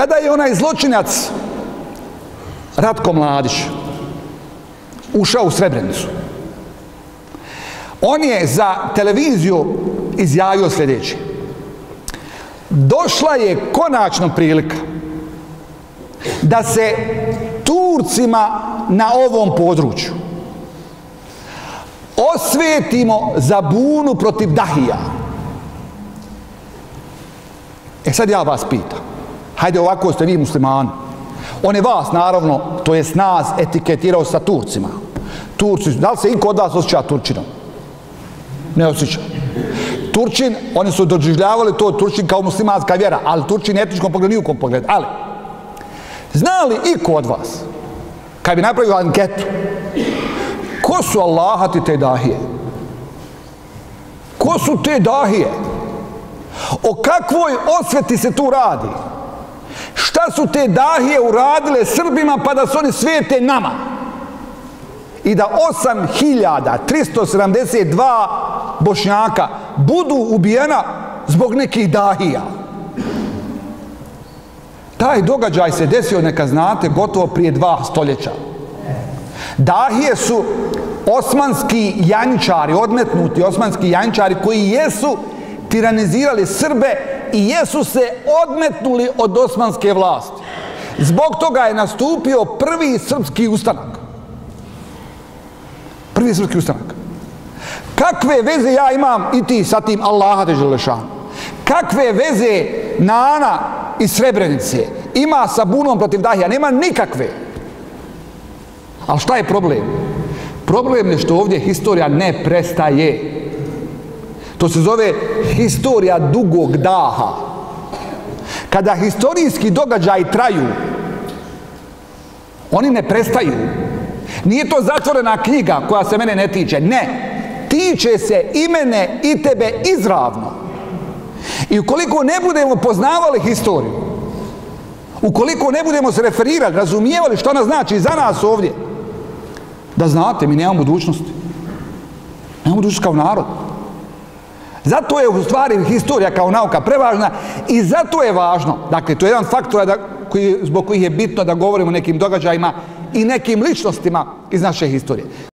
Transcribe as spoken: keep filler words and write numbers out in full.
Kada je onaj zločinac Ratko Mladić ušao u Srebrenicu, on je za televiziju izjavio sljedeće: došla je konačno prilika da se Turcima na ovom području osvetimo za bunu protiv Dahija. E sad ja vas pitam, hajde, ovako ste vi muslimani, on je vas naravno, to jest nas, etiketirao sa Turcima. Turci, da li se iko od vas osjeća Turčinom? Ne osjeća. Turčin, oni su doživljavali to Turčin kao muslimanska vjera, ali Turčin etničkom pogledu, nijukom pogledu. Ali, zna li iko od vas, kad bi napravio anketu, ko su Allahati te Dahije? Ko su te Dahije? O kakvoj osveti se tu radi? Šta su te Dahije uradile Srbima pa da su oni svete nama? I da osam hiljada tristo sedamdeset dva Bošnjaka budu ubijena zbog nekih Dahija. Taj događaj se desio, neka znate, gotovo prije dva stoljeća. Dahije su osmanski janjičari, odmetnuti osmanski janjičari koji jesu tiranizirali Srbe i jesu se odmetnuli od osmanske vlasti. Zbog toga je nastupio prvi srpski ustanak. Prvi srpski ustanak. Kakve veze ja imam i ti sa tim Allaha te Đelešanu? Kakve veze Nana iz Srebrenice ima sa bunom protiv Dahija? Nema nikakve. Ali šta je problem? Problem je što ovdje historija ne prestaje. To se zove historija dugog daha. Kada historijski događaji traju, oni ne prestaju. Nije to zatvorena knjiga koja se mene ne tiče. Ne. Tiče se i mene i tebe izravno. I ukoliko ne budemo poznavali historiju, ukoliko ne budemo se referirali, razumijevali što ona znači za nas ovdje, da znate, mi nemamo budućnosti. Nemamo budućnosti kao narod. Zato je u stvari historija kao nauka prevažna i zato je važno, dakle, to je jedan faktor da, koji, zbog kojih je bitno da govorimo o nekim događajima i nekim ličnostima iz naše historije.